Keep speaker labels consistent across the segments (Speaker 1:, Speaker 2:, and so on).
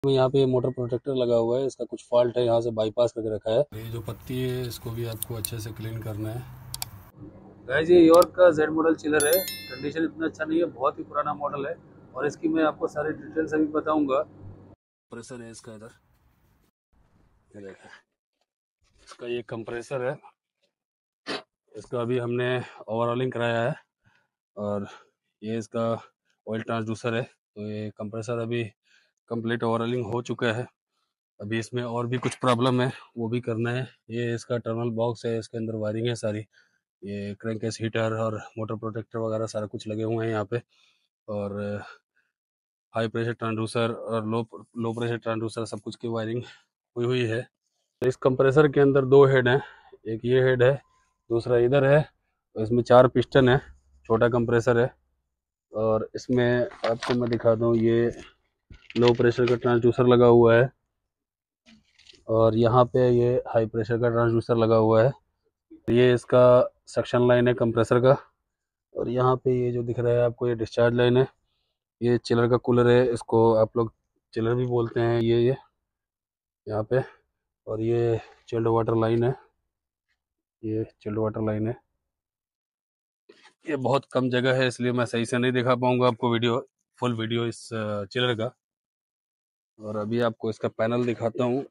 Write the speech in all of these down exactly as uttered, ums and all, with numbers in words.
Speaker 1: यहाँ पे motor protector लगा हुआ है, इसका कुछ फॉल्ट है, यहाँ से बाईपास करके रखा है। ये जो पत्ती है इसको भी आपको अच्छे से क्लीन करना है। गाइस ये यॉर्क का जेड मॉडल चिलर है, कंडीशन इतना अच्छा नहीं है, बहुत ही पुराना मॉडल है और इसकी मैं आपको सारी डिटेल्स अभी बताऊंगा। कंप्रेसर है इसका, इधर ये देखिए, इसका ये कंप्रेसर है, इसका अभी हमने ओवरऑलिंग कराया है और ये इसका ऑयल ट्रांसड्यूसर है। तो ये कंप्रेसर अभी कंप्लीट ओवरऑलिंग हो चुका है। अभी इसमें और भी कुछ प्रॉब्लम है, वो भी करना है। ये इसका टर्मिनल बॉक्स है, इसके अंदर वायरिंग है सारी, ये क्रैंकेस हीटर और मोटर प्रोटेक्टर वगैरह सारा कुछ लगे हुए हैं यहाँ पे। और हाई प्रेशर ट्रांसड्यूसर और लो लो प्रेशर ट्रांसड्यूसर सब कुछ की वायरिंग हुई हुई है। इस कंप्रेसर के अंदर दो हेड हैं, एक ये हेड है, दूसरा इधर है। और इसमें चार पिस्टन है, छोटा कंप्रेसर है। और इसमें आपको मैं दिखा दूँ, ये लो प्रेशर का ट्रांसड्यूसर लगा हुआ है और यहाँ पे ये हाई प्रेशर का ट्रांसड्यूसर लगा हुआ है। ये इसका सक्शन लाइन है कंप्रेसर का। और यहाँ पे ये जो दिख रहा है आपको, ये डिस्चार्ज लाइन है, ये चिलर का कूलर है, इसको आप लोग चिलर भी बोलते हैं। ये ये यहाँ पे, और ये चिल्ड वाटर लाइन है, ये चिल्ड वाटर लाइन है। ये बहुत कम जगह है इसलिए मैं सही से नहीं दिखा पाऊंगा आपको वीडियो, फुल वीडियो इस चिलर का। और अभी आपको इसका पैनल दिखाता हूँ।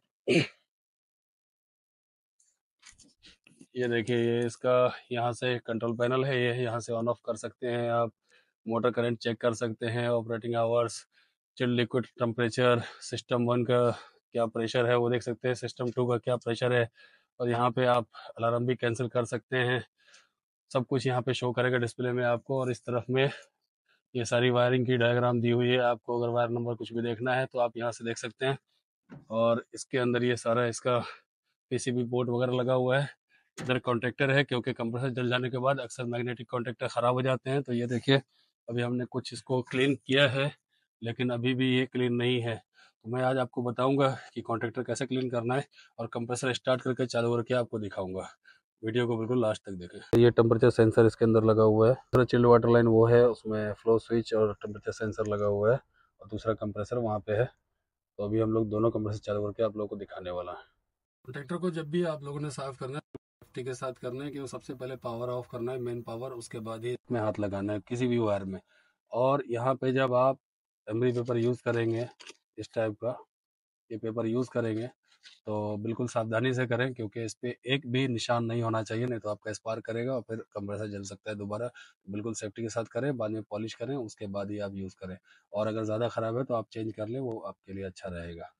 Speaker 1: ये देखिए, ये इसका यहाँ से कंट्रोल पैनल है, ये यहाँ से ऑन ऑफ कर सकते हैं आप, मोटर करंट चेक कर सकते हैं, operating hours, chilled liquid temperature, system one का क्या प्रेशर है वो देख सकते हैं, सिस्टम टू का क्या प्रेशर है। और यहाँ पे आप अलार्म भी कैंसिल कर सकते हैं, सब कुछ यहाँ पे शो करेगा डिस्प्ले में आपको। और इस तरफ में ये सारी वायरिंग की डायग्राम दी हुई है आपको, अगर वायर नंबर कुछ भी देखना है तो आप यहाँ से देख सकते हैं। और इसके अंदर ये सारा इसका पीसीबी बोर्ड वगैरह लगा हुआ है। इधर कॉन्ट्रैक्टर है, क्योंकि कंप्रेसर जल जाने के बाद अक्सर मैग्नेटिक कॉन्ट्रैक्टर ख़राब हो जाते हैं। तो ये देखिए, अभी हमने कुछ इसको क्लीन किया है लेकिन अभी भी ये क्लीन नहीं है। तो मैं आज आपको बताऊंगा कि कॉन्ट्रैक्टर कैसे क्लीन करना है और कंप्रेसर स्टार्ट करके चालू करके आपको दिखाऊंगा। वीडियो को बिल्कुल लास्ट तक देखें। ये टेम्परेचर सेंसर इसके अंदर लगा हुआ है, दूसरा चिल्ड वाटर लाइन वो है, उसमें फ्लो स्विच और टेम्परेचर सेंसर लगा हुआ है, और दूसरा कंप्रेसर वहाँ पे है। तो अभी हम लोग दोनों कंप्रेसर चालू करके आप लोगों को दिखाने वाला है। कॉन्ट्रैक्टर को जब भी आप लोगों ने साफ करना है, सेफ्टी के साथ करना है कि वो सबसे पहले पावर ऑफ करना है, मेन पावर, उसके बाद ही इसमें हाथ लगाना है किसी भी वायर में। और यहाँ पे जब आप एमरी पेपर यूज़ करेंगे, इस टाइप का ये पेपर यूज़ करेंगे, तो बिल्कुल सावधानी से करें, क्योंकि इस पे एक भी निशान नहीं होना चाहिए, नहीं तो आपका स्पार्क करेगा और फिर कंप्रेसर जल सकता है दोबारा। बिल्कुल सेफ्टी के साथ करें, बाद में पॉलिश करें, उसके बाद ही आप यूज़ करें। और अगर ज़्यादा ख़राब है तो आप चेंज कर लें, वो आपके लिए अच्छा रहेगा।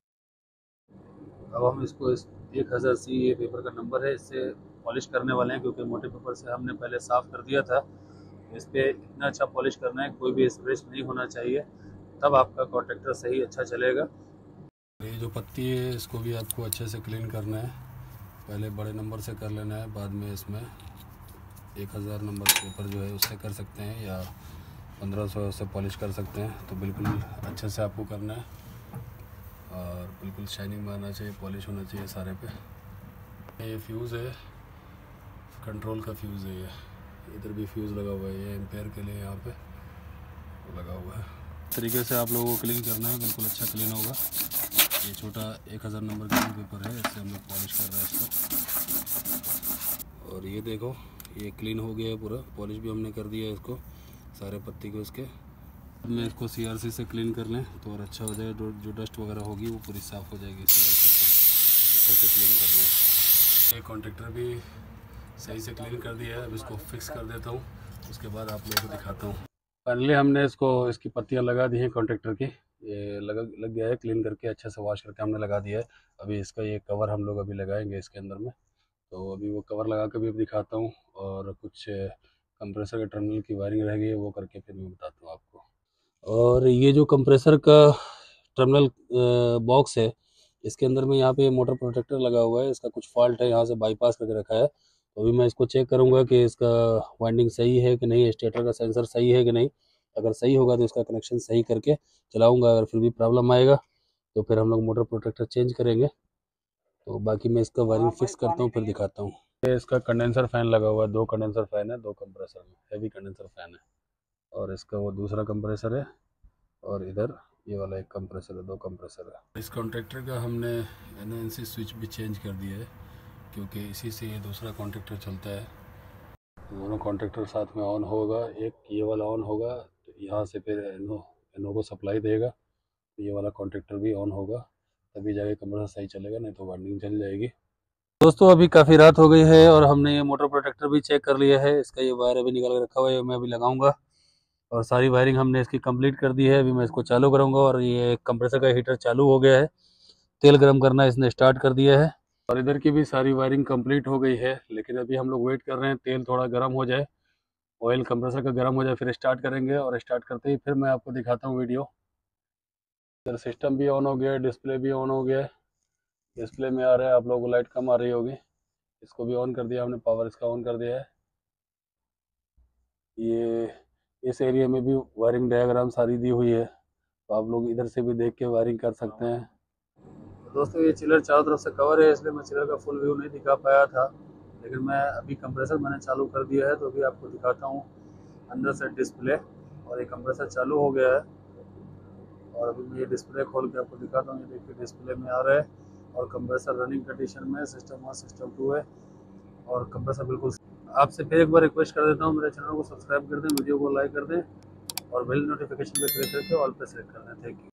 Speaker 1: अब हम इसको इस एक हज़ार सी ये पेपर का नंबर है, इससे पॉलिश करने वाले हैं, क्योंकि मोटे पेपर से हमने पहले साफ़ कर दिया था। इस पर इतना अच्छा पॉलिश करना है, कोई भी स्क्रैच नहीं होना चाहिए, तब आपका कॉन्ट्रैक्टर सही अच्छा चलेगा। ये जो पत्ती है इसको भी आपको अच्छे से क्लीन करना है, पहले बड़े नंबर से कर लेना है, बाद में इसमें एक हज़ार नंबर पेपर जो है उससे कर सकते हैं, या पंद्रह सौ से पॉलिश कर सकते हैं। तो बिल्कुल अच्छे से आपको करना है और बिल्कुल शाइनिंग मारना चाहिए, पॉलिश होना चाहिए सारे पे। ये फ्यूज़ है, कंट्रोल का फ्यूज़ है, ये इधर भी फ्यूज़ लगा हुआ है, ये एम्पेयर के लिए यहाँ पे लगा हुआ है। इस तरीके से आप लोगों को क्लीन करना है, बिल्कुल अच्छा क्लीन होगा। ये छोटा एक हज़ार नंबर का पेपर है, इससे हम लोग पॉलिश कर रहे हैं इसको। और ये देखो, ये क्लीन हो गया है पूरा, पॉलिश भी हमने कर दिया है इसको, सारे पत्ती को इसके। में इसको सीआरसी से क्लीन कर लें तो और अच्छा हो जाएगा, जो डस्ट वगैरह होगी वो पूरी साफ़ हो जाएगी सीआरसी से। अच्छे से क्लीन करना है। ये कॉन्ट्रैक्टर भी सही से क्लीन कर दिया है, अब इसको फिक्स कर देता हूँ, उसके बाद आप लोगों को दिखाता हूँ। फाइनली हमने इसको, इसकी पत्तियाँ लगा दी हैं कॉन्ट्रैक्टर की, ये लगा लग गया है, क्लीन करके अच्छे से वॉश करके हमने लगा दिया है। अभी इसका ये कवर हम लोग अभी लगाएंगे इसके अंदर में, तो अभी वो कवर लगा के भी दिखाता हूँ, और कुछ कंप्रेसर के टर्मिनल की वायरिंग रह गई है वो करके फिर मैं बताता हूँ आपको। और ये जो कंप्रेसर का टर्मिनल बॉक्स है, इसके अंदर में यहाँ पे मोटर प्रोटेक्टर लगा हुआ है, इसका कुछ फॉल्ट है, यहाँ से बाईपास करके रखा है। तो अभी मैं इसको चेक करूँगा कि इसका वाइंडिंग सही है कि नहीं, स्टेटर का सेंसर सही है कि नहीं। अगर सही होगा तो इसका कनेक्शन सही करके चलाऊँगा, अगर फिर भी प्रॉब्लम आएगा तो फिर हम लोग मोटर प्रोटेक्टर चेंज करेंगे। तो बाकी मैं इसका वायरिंग फिक्स करता हूँ, फिर दिखाता हूँ। ये इसका कंडेंसर फ़ैन लगा हुआ है, दो कंडेंसर फ़ैन है, दो कंप्रेसर में, हैवी कंडेंसर फ़ैन है। और इसका वो दूसरा कंप्रेसर है, और इधर ये वाला एक कंप्रेसर है, दो कंप्रेसर है। इस कॉन्ट्रैक्टर का हमने एन एन सी स्विच भी चेंज कर दिया है, क्योंकि इसी से ये दूसरा कॉन्ट्रैक्टर चलता है। दोनों कॉन्ट्रैक्टर साथ में ऑन होगा, एक ये वाला ऑन होगा तो यहाँ से फिर एनो एनो को सप्लाई देगा, तो ये वाला कॉन्ट्रैक्टर भी ऑन होगा, तभी जाके कंप्रेसर सही चलेगा, नहीं तो वार्निंग चल जाएगी। दोस्तों अभी काफ़ी रात हो गई है और हमने ये मोटर प्रोटेक्टर भी चेक कर लिया है। इसका ये वायर अभी निकाल के रखा हुआ है, मैं अभी लगाऊंगा और सारी वायरिंग हमने इसकी कंप्लीट कर दी है। अभी मैं इसको चालू करूंगा और ये कंप्रेसर का हीटर चालू हो गया है, तेल गर्म करना इसने स्टार्ट कर दिया है और इधर की भी सारी वायरिंग कंप्लीट हो गई है। लेकिन अभी हम लोग वेट कर रहे हैं तेल थोड़ा गर्म हो जाए, ऑयल कंप्रेसर का गर्म हो जाए, फिर स्टार्ट करेंगे और स्टार्ट करते ही फिर मैं आपको दिखाता हूँ वीडियो। इधर सिस्टम भी ऑन हो गया है, डिस्प्ले भी ऑन हो गया है, डिस्प्ले में आ रहा है, आप लोगों को लाइट कम आ रही होगी, इसको भी ऑन कर दिया हमने, पावर इसका ऑन कर दिया है। ये इस एरिया में भी वायरिंग डायग्राम सारी दी हुई है, तो आप लोग इधर से भी देख के वायरिंग कर सकते हैं। दोस्तों ये चिलर चारों तरफ से कवर है, इसलिए मैं चिलर का फुल व्यू नहीं दिखा पाया था, लेकिन मैं अभी कंप्रेसर मैंने चालू कर दिया है, तो अभी आपको दिखाता हूँ अंदर से डिस्प्ले, और ये कंप्रेसर चालू हो गया है। और अभी मैं ये डिस्प्ले खोल के आपको दिखाता हूँ, ये देखिए डिस्प्ले में आ रहा है और कंप्रेसर रनिंग कंडीशन में, सिस्टम वन सिस्टम टू है और कंप्रेसर बिल्कुल। आपसे फिर एक बार रिक्वेस्ट कर देता हूँ, मेरे चैनल को सब्सक्राइब कर दें, वीडियो को लाइक कर दें और बेल नोटिफिकेशन पे क्लिक करके ऑल पे सेलेक्ट कर दें। Thank you.